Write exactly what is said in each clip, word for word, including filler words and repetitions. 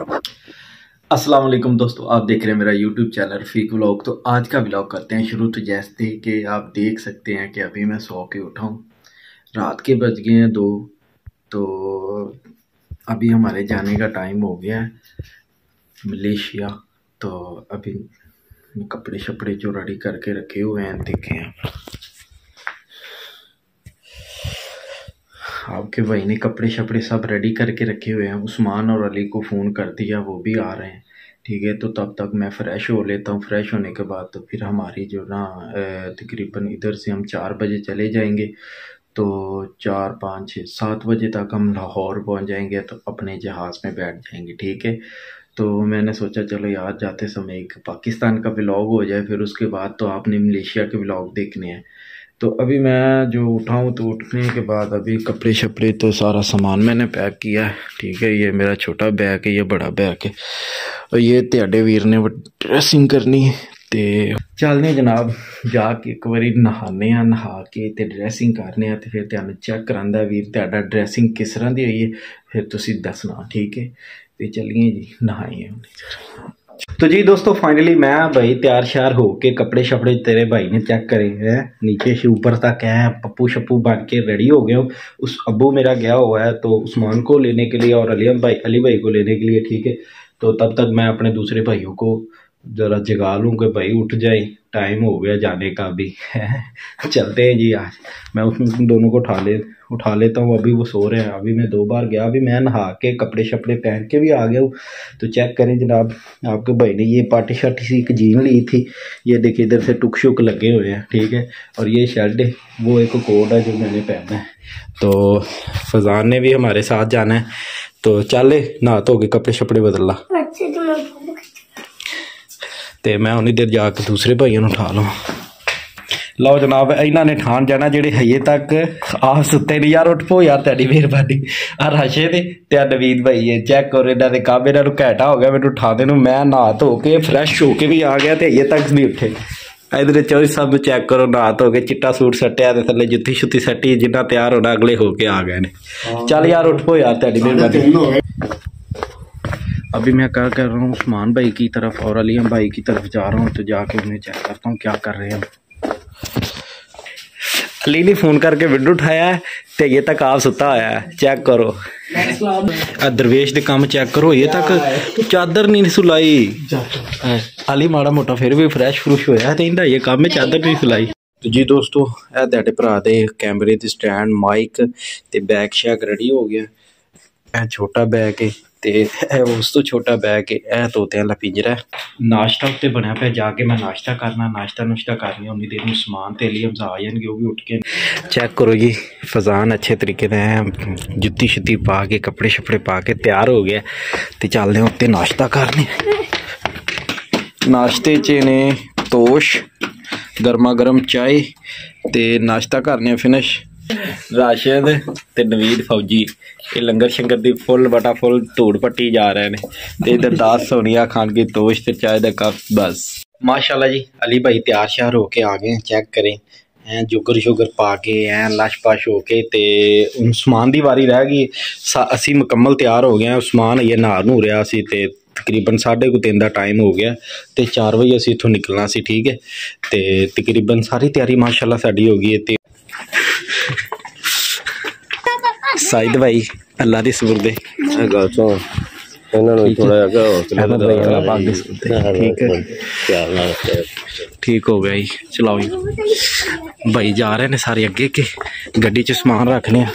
अस्सलाम वालेकुम दोस्तों, आप देख रहे हैं मेरा यूट्यूब चैनल रफ़ीक व्लॉग। तो आज का व्लॉग करते हैं शुरू। तो जैसे कि आप देख सकते हैं कि अभी मैं सो के उठा हूँ, रात के बज गए हैं दो। तो अभी हमारे जाने का टाइम हो गया है मलेशिया। तो अभी कपड़े शपड़े जो रेडी करके रखे हुए हैं देखें आप, आपके भाई ने कपड़े शपड़े सब रेडी करके रखे हुए हैं। उस्मान और अली को फ़ोन कर दिया, वो भी आ रहे हैं। ठीक है, तो तब तक मैं फ़्रेश हो लेता हूँ। फ्रेश होने के बाद तो फिर हमारी जो ना तकरीबन इधर से हम चार बजे चले जाएंगे, तो चार पाँच छः सात बजे तक हम लाहौर पहुँच जाएंगे, तो अपने जहाज़ में बैठ जाएंगे। ठीक है, तो मैंने सोचा चलो यार जाते समय एक पाकिस्तान का व्लॉग हो जाए, फिर उसके बाद तो आपने मलेशिया के व्लॉग देखने हैं। तो अभी मैं जो उठाऊँ तो उठने के बाद अभी कपड़े शपड़े तो सारा सामान मैंने पैक किया है। ठीक है, ये मेरा छोटा बैग है, ये बड़ा बैग है, और ये तेरे वीर ने ड्रेसिंग करनी है। तो चलने जनाब जाके एक बारी नहाने आ, नहा के ते ड्रेसिंग करने आ, तो फिर तुहानू चेक करांदा वीर तुहाडा ड्रेसिंग किस तरह की हुई है, फिर तुसीं दसना। ठीक है, तो चलिए जी नहाइए। तो जी दोस्तों फाइनली मैं भाई तैयार श्यार हो के कपड़े शपड़े तेरे भाई ने चेक करे हैं नीचे से ऊपर तक है, पप्पू शप्पू बन के रेडी हो गए हो। उस अब्बू मेरा गया हुआ है तो उस्मान को लेने के लिए और अली भाई अली भाई को लेने के लिए। ठीक है, तो तब तक मैं अपने दूसरे भाइयों को ज़रा जगा लूँ कि भाई उठ जाए, टाइम हो गया जाने का भी। चलते हैं जी आज। मैं उन दोनों को उठा ले उठा लेता हूँ, अभी वो सो रहे हैं। अभी मैं दो बार गया, अभी मैं नहा के कपड़े शपड़े पहन के भी आ गया हूँ। तो चेक करें जनाब, आपके भाई ने ये पार्टी शार्टी सी एक जीन ली थी, ये देखिए इधर से टुक शुक लगे हुए हैं। ठीक है, और ये शर्ट है, वो एक कोट है जो मैंने पहना है। तो फजान ने भी हमारे साथ जाना है, तो चल नहा धो के कपड़े शपड़े बदल ला। तो मैं उन्नी देर जाके दूसरे भाइयों को उठा लूँ। लो जनाब, इन्हों ने ठान जाना जेडे हजे तक आ सुते नहीं। यार उठ पो यार, तेरी मेहरबानी। आ राशे दे ते नवीद भाई है, चेक करो इन्हों के काम, इन्हों घैंटा हो गया मैंने उठाने नूं। मैं नहा धो के फ्रैश हो के भी आ गया, तो हजे तक नहीं उठे। इधर चौबी सब चेक करो, नहा धो के चिट्टा सूट सट्टिया, थले जुत्ती शुत्ती सट्टी, जिन्ना तैयार होना अगले हो के आ गए ने। चल यार उठ पो यार, तेरी मेहरबानी। अभी मैं क्या कर रहा हूँ, उस्मान भाई की तरफ और अलीम भाई की तरफ जा रहा हूँ, तो जाके उन्हें चेक करता हूँ क्या कर रहे हैं। अली ने फोन करके विंडो उठाया है, तो ये तक आप सुता होया है, चेक करो। दरवेश दे काम चेक करो, ये तक चादर नहीं सुलाई। अली माड़ा मोटा फिर भी फ्रैश फ्रुश होया, तो इनका ये काम में चादर नहीं सुलाई। तो जी दोस्तों, ए तुहाडे भरा दे कैमरे दे स्टैंड, माइक ते बैग शैग रेडी हो गया। ए छोटा बैग है, ते उस तो छोटा बैग है, ए तोते वाला पिंजरा। नाश्ता उत्ते बनया पे, जाके मैं नाश्ता करना, नाश्ता नुश्ता करनी। उन्नी देर में समान ते लिए आ जाएंगे, वो भी उठ के। चेक करो जी, फजान अच्छे तरीके से जुत्ती शुत्ती पा के कपड़े शपड़े पा के तैयार हो गया, तो चलते हैं उत्ते नाश्ता करने। नाश्ते च ने तोश, गर्मा गर्म चाय, ते नाश्ता करने फिनिश। राशिद ते नवीद फौजी ये लंगर शंगर दी फुल बटा फुल धूड़ पट्टी जा रहे हैं। ते इधर दास सोनिया खान की तोश ते चाय दा कप। बस माशाल्लाह जी, अली भाई तैयार श्यार होके आ गए। चेक करें हैं, जुगर शुगर पा के हैं लश पश हो के। ते उस्मान दी वारी रह गई, असी मुकम्मल तैयार हो गए हैं। उस्मान ये नहा नू रहा सी, ते तकरीबन साढ़े को तीन का टाइम हो गया, तो चार बजे असी इत्थों निकलना सी। ठीक है, तो तकरीबन सारी तैयारी माशाल्लाह साडी हो गई है। साइद भाई अल्लाह दी सुबुरदे ठीक हो गया जी। चलाओ जी, भाई जा रहे हैं सारे अगे के गड्डी च समान रखने,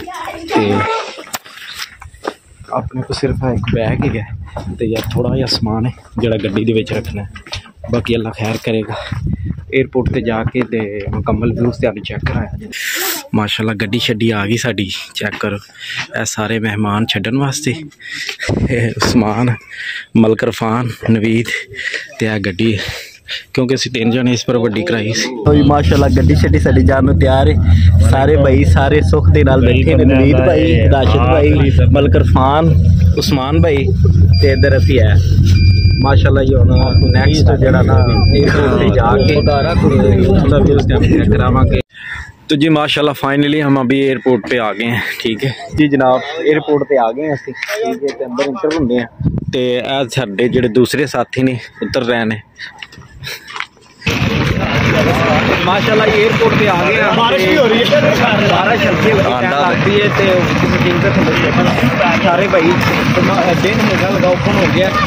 अपने को सिर्फ एक बैग ही है, तो यार थोड़ा जहा समान है जोड़ा गड्डी दे विच रखना है। बाकी अल्लाह खैर करेगा। एयरपोर्ट ते जाके ते मुकम्मल व्यूज़ तुहानू चेक कराया। माशाल्लाह गड्डी शड्डी आ गई साडी, चेक करो। ए सारे मेहमान छड्डन वास्ते, उस्मान, मलक इरफान, नवीद ते आ गड्डी, क्योंकि असीं तीन जने इस पर वड्डी कराई सी। तो माशाल्लाह गड्डी शड्डी साडी जान नूं तैयार है। सारे भाई सारे सुख दे नाल बैठे ने, नवीद भाई, राशिद भाई, मलक इरफान, उस्मान भाई, ते इधर असीं है माशाल्लाह। ये हुण नैक्सट जड़ा ना एयरपोर्ट ते जाके थोड़ा व्यूज़ चेक करावांगे। तो जी माशाल्लाह फाइनली हम अभी एयरपोर्ट पे आ गए हैं। ठीक है जी जनाब, एयरपोर्ट पे आ गए हैं असीं, ठीक है, ते अंदर इंटर होंदे हैं ते आ साडे जेहड़े दूसरे साथी ने उतर रहे हैं। माशाल्लाह एयरपोर्ट पे आ गए हैं। बारिश भी हो रही है, बारिश हल्की आती है ते मशीन पे सारे भाई दिन हो गया लगा ओपन हो गया।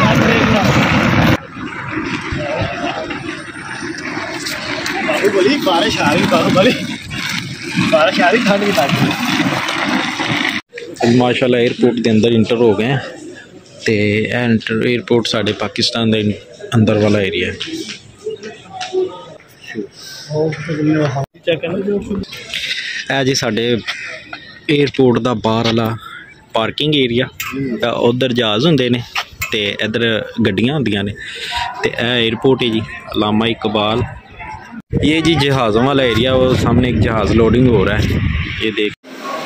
बारिश आ रही बारिश आ रही ठंड भी ताकि माशाल्लाह एयरपोर्ट के अंदर इंटर हो गए हैं ते एंटर एयरपोर्ट साढ़े पाकिस्तान के अंदर वाला एरिया है। है जी साढ़े एयरपोर्ट का बाहर वाला पार्किंग एरिया, उधर जहाज़ होंदे ने ते इधर गड्डियां होंदियां ने ते एयरपोर्ट है जी अल्लामा इकबाल। ये जी जहाज़ों वाला एरिया, वो सामने एक जहाज़ लोडिंग हो रहा है, ये देख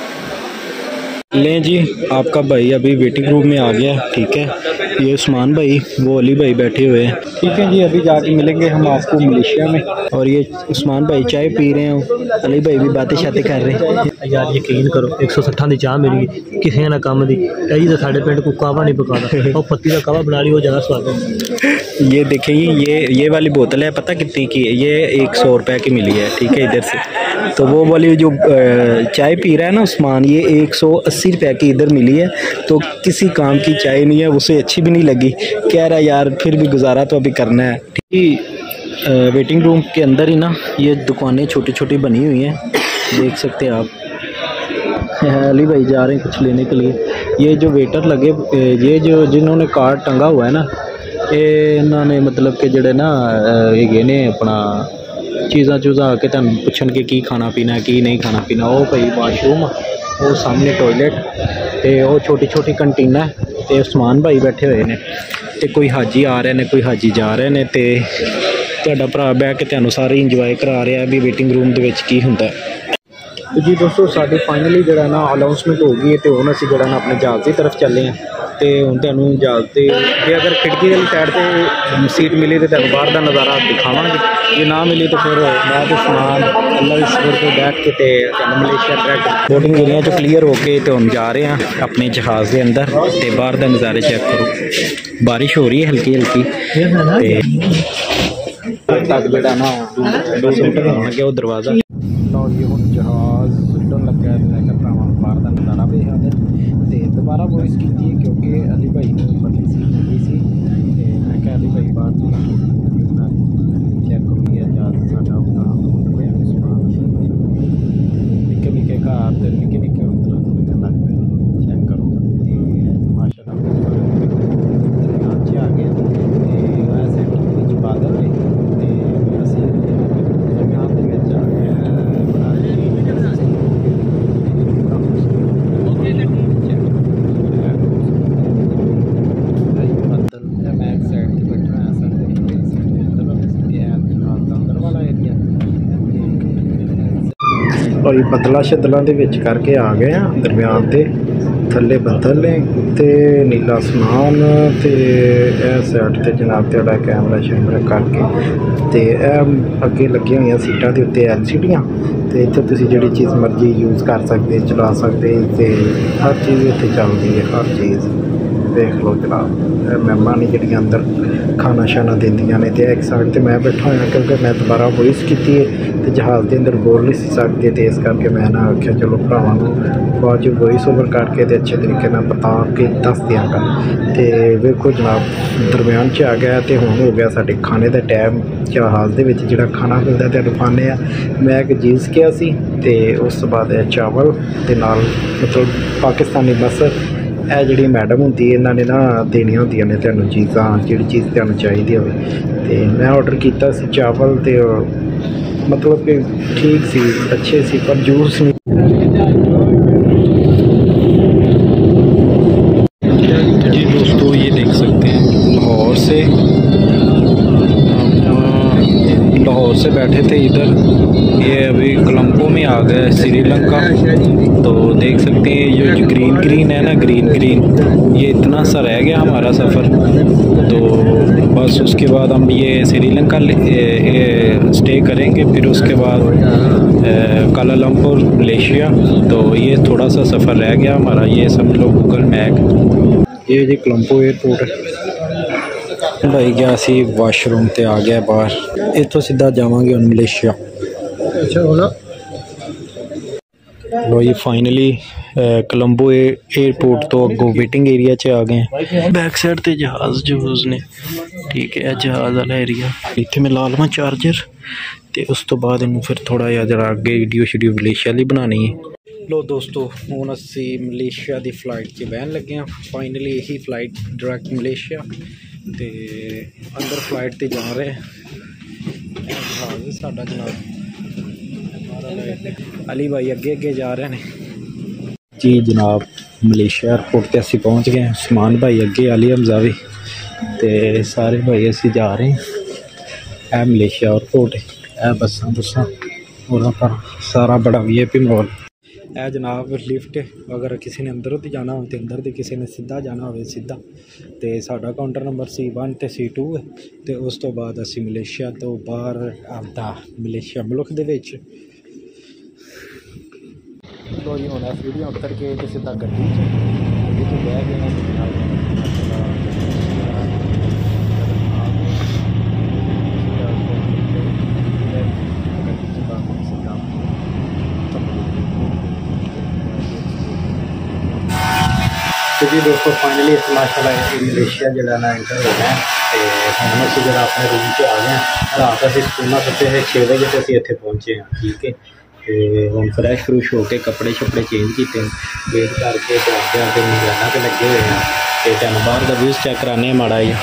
लें जी। आपका भाई अभी वेटिंग रूम में आ गया। ठीक है, ये उस्मान भाई वो अली भाई बैठे हुए हैं। ठीक है जी, अभी जाके मिलेंगे हम आपको मलेशिया में। और ये उस्मान भाई चाय पी रहे हैं, अली भाई भी बातें शातें कर रहे हैं। यार यकीन करो एक सौ सट्ठा की चाह मिली किसी ना काम की जी, तो साढ़े पिंड को कावा नहीं पकाता और पत्ती का कावा बना ली, वो ज़्यादा स्वाद है। ये देखिए ये ये वाली बोतल है, पता कितनी की है? ये एक सौ रुपये की मिली है। ठीक है, इधर से तो वो वाली जो चाय पी रहा है ना उस्मान, ये एक सौ अस्सी रुपये की इधर मिली है। तो किसी काम की चाय नहीं है, उसे अच्छी भी नहीं लगी, कह रहा यार फिर भी गुजारा तो अभी करना है। ठीक है, वेटिंग रूम के अंदर ही ना ये दुकानें छोटी छोटी बनी हुई हैं, देख सकते हैं आप। अली भाई जा रहे हैं कुछ लेने के लिए। ये जो वेटर लगे, ये जो जिन्होंने कार्ड टंगा हुआ है ना, ये इन्होंने मतलब कि जड़े ना ये ने अपना चीज़ा चूज़ा आके तुम पुछन के की खाना पीना है की नहीं खाना पीना। वो भाई वाशरूम, वो सामने टॉयलेट ते वो छोटी छोटी कंटीना है ते उस्मान भाई बैठे हुए ने ते कोई हाजी आ रहे ने कोई हाजी जा रहे ने ते तुहाडा भरा बह के तुहानू सारे इंजॉय करा रहा है भी वेटिंग रूम दे विच की हुंदा है। तो जी दोस्तों साडी फाइनली जड़ा ना अनाउंसमेंट हो गई है तो हुण असीं जड़ा ना अपने जहाज़ की तरफ चले हैं। तो हुण तुहानू जहाज़ ते जे अगर खिड़की वाली साइड ते सीट मिली तो तुहानू बाहर का नज़ारा दिखावांगे, जे ना मिली तो फिर मैं तो समान अल्लाह की सबर पर बैठ के ते मलेशिया डायरेक्ट बोर्डिंग एरिया चो क्लीयर होके तो हम जा रहे हैं अपने जहाज़ के अंदर। तो बाहर का नज़ारे चेक करो, बारिश हो रही है हल्की हल्की तक जड़ा ना दो सुटन होना गया वो दरवाज़ा। लो जी हम जहाज़ सुटन लगा है, मैं करता हूँ बाहर का नज़ारा भी है तो दोबारा वॉइस की थी क्योंकि अली भाई ने पतली सी लगी सी। मैं क्या अली भाई बाहर चेक करूँगी जहाज़ साडा निक्के निक्के घर ते निक्के निक्के उधर लग पे चेक करो माशाल्लाह अच्छे आ गए वैसे कुछ बादल है और ये बदला शदलों के करके आ गए हैं दरम्यान से थले बदल ने उत्ते नीला आसमान तो यह साइड से जनाब तेरा कैमरा शैमरा करके तो अगे लगी हुई सीटा के उत्ते एल सी डियाँ तो इतने तुम जी चीज़ मर्जी यूज़ कर सकते चला सकते तो हर चीज़ इतने चलती है, हर चीज़ देख लो जनाब। मैमां ने जी अंदर खाना शाना देंदियां ने तो एक साइड से मैं बैठा हुआ क्योंकि मैं दोबारा वॉइस की तो जहाज़ के अंदर बोल नहीं सी सकते तो इस करके मैं ना आख्या चलो भरावां बाद जो वॉइस ओवर करके तो अच्छे तरीके बता के दस दियाँगा। तो वेखो जनाब दरम्यान च आ गया तो हुण हो गया साडे खाने का टाइम। जहाज़ दे विच जिहड़ा खाना मिलदा तुहानूं खाने आ मैं एक चीज़ किया सी ते उस तो बाद चावल ते नाल मतलब पाकिस्तानी बस ਇਹ ਜਿਹੜੀ मैडम होंगी इन्हों ने ना देनिया होंदियां ने तुहानूं चीज़ां जिहड़ी चीज़ तुहानूं चाहिदी होवे ते मैं ऑर्डर किया सी चावल ते मतलब कि ठीक सी अच्छे सी पर जूस नहीं। जी दोस्तों ये देख सकते हैं लाहौर से लाहौर से बैठे थे इधर, ये अभी कोलंबो में आ गए श्रीलंका। तो देख सकते हैं ये जो ग्रीन ग्रीन है ना ग्रीन ग्रीन ये इतना सा रह गया हमारा सफ़र। तो बस उसके बाद हम ये श्रीलंका स्टे करेंगे, फिर उसके बाद कुआलालंपुर मलेशिया। तो ये थोड़ा सा सफ़र रह गया हमारा, ये समझ लो गूगल मैप। ये जी कोलंबो एयरपोर्ट है भाई, गया सी वाशरूम ते आ गया बाहर, इतों सीधा जावांगे हम मलेशिया। अच्छा होना लो ये फाइनली कोलंबो एयरपोर्ट तो अगों वेटिंग एरिया च आ गए। बैक साइड ते जहाज़ जूज ने, ठीक है, जहाज़ वाला एरिया। इत्थे मैं ला लवां चार्जर ते उस तो बाद इनू फिर थोड़ा जिहा जरा अगे वीडियो शीडियो मलेशिया दी बनानी है। लो दोस्तों हुण असी मलेशिया दी फ्लाइट च बहन लगे हैं। फाइनली यही फ्लाइट डायरैक्ट मलेशिया ते अंदर फ्लाइट ते जा रहे हैं। जहाज़ साडा जनाब अली भाई अगे अगे जा रहे हैं जी जनाब। मलेशिया एयरपोर्ट ते असी पहुँच गए। उस्मान भाई अगे, अली हमजा भी ते सारे भाई असी जा रहे हैं। ए मलेशिया एयरपोर्ट है, ए बसा बुसा और सारा बड़ा वी आई पी माहौल। ए जनाब लिफ्ट, अगर किसी ने अंदरों तो जाना हो तो अंदर तो किसी ने सीधा जाना हो सीधा। तो साडा काउंटर नंबर सी वन तो सी टू है। तो उस तो बाद असी मलेशिया तो बाहर आपदा मलेशिया मुल्क दे विच। लो जी हुण सीढ़ियां उतर के तो सीधा गड्डी गड्डी च बह गए। तो जी दोस्तों फाइनली इस माशाल्लाह मलेशिया जो ना एंटर हो गए। तो हम असी जो अपने रूम से आ गए। रात असी स्कूल सुते थे छे बजे तो असी इत्थे पहुँचे हैं, ठीक है। तो हम फ्रैश फ्रूश होके कपड़े शपड़े चेंज किए, वेट करके तो आगे आगे मिलाना तो लगे हुए हैं। तो तुम बाहर का व्यूज़ चेक कराने माड़ा जी।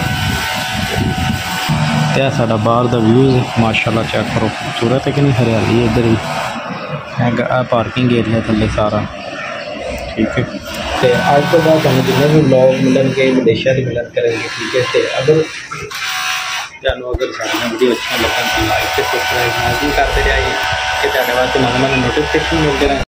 यह साडा बाहर का व्यूज़ माशाल्लाह चेक करो, खूबसूरत है कि नहीं, हरियाली है इधर ही, पार्किंग एरिया थले सारा, ठीक है। तो अज तो बाद हम जिन्हें भी ब्लॉग मिलेंगे मलेशिया की मिलन करेंगे, ठीक है। तो अगर तुम अगर साढ़ियाँ वीडियो अच्छा लगन तो लाइक तो सब्सक्राइब ना भी करते रहिए कि तुहाडे वास्ते नवे नवे नोटिफिकेशन मिलते रहे।